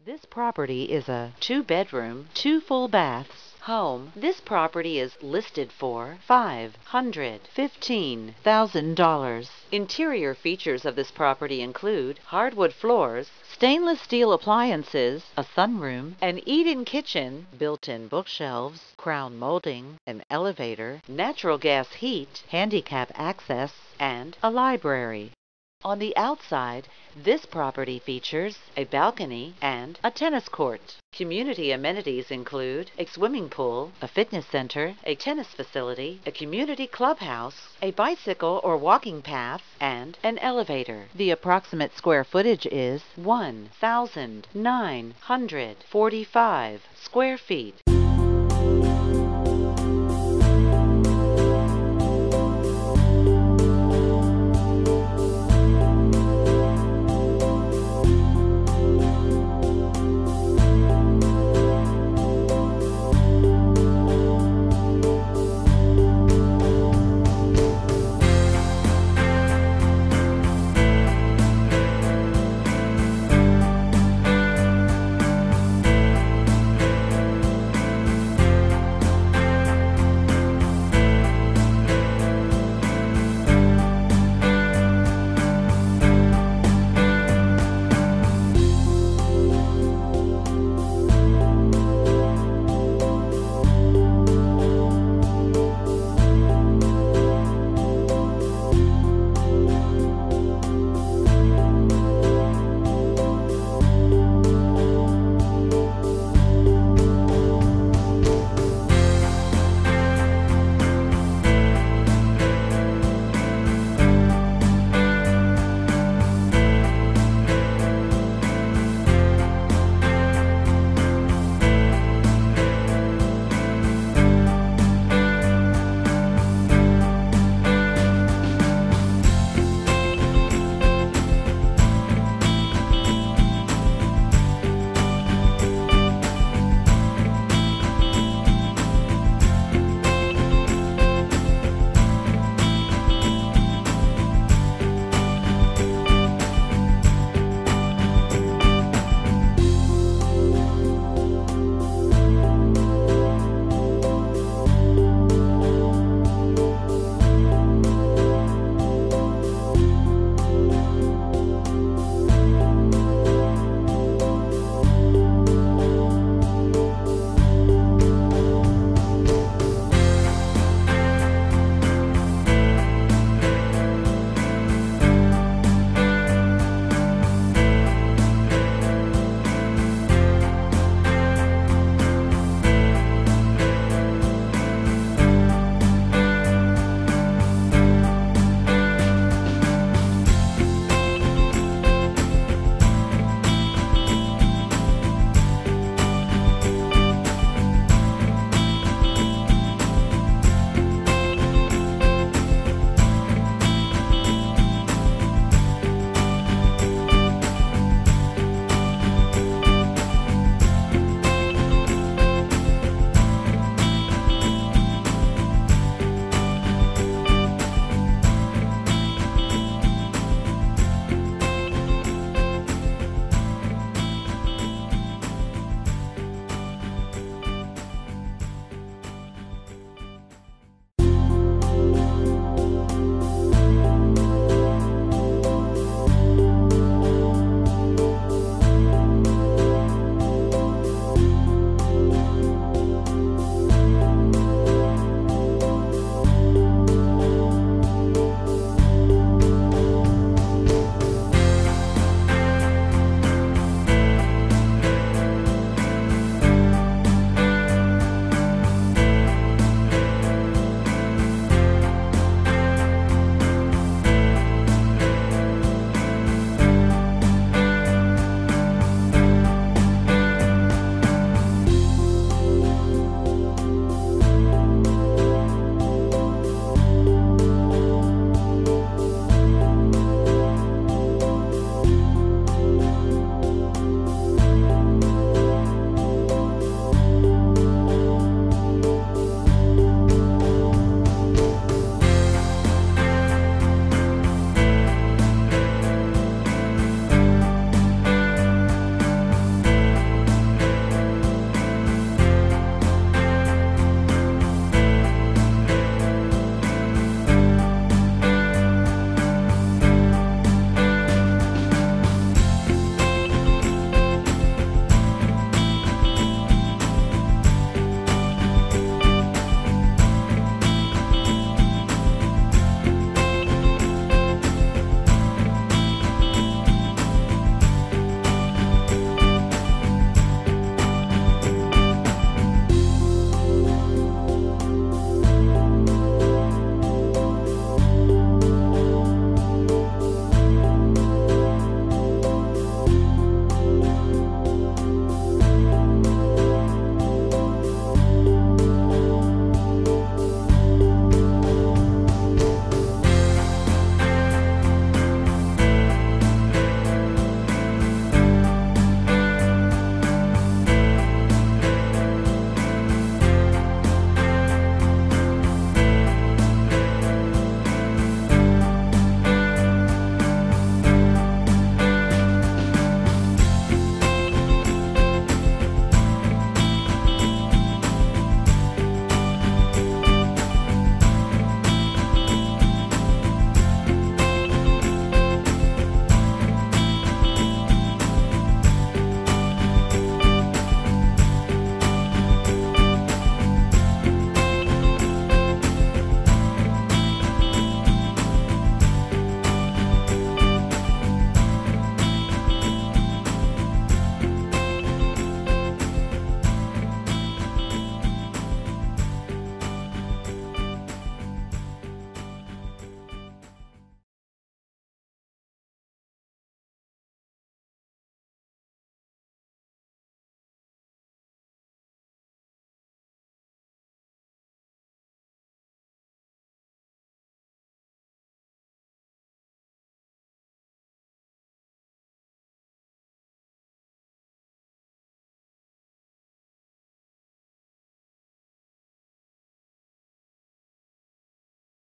This property is a 2-bedroom, 2 full baths home. This property is listed for $515,000. Interior features of this property include hardwood floors, stainless steel appliances, a sunroom, an eat-in kitchen, built-in bookshelves, crown molding, an elevator, natural gas heat, handicap access, and a library. On the outside, this property features a balcony and a tennis court. Community amenities include a swimming pool, a fitness center, a tennis facility, a community clubhouse, a bicycle or walking path, and an elevator. The approximate square footage is 1,945 square feet.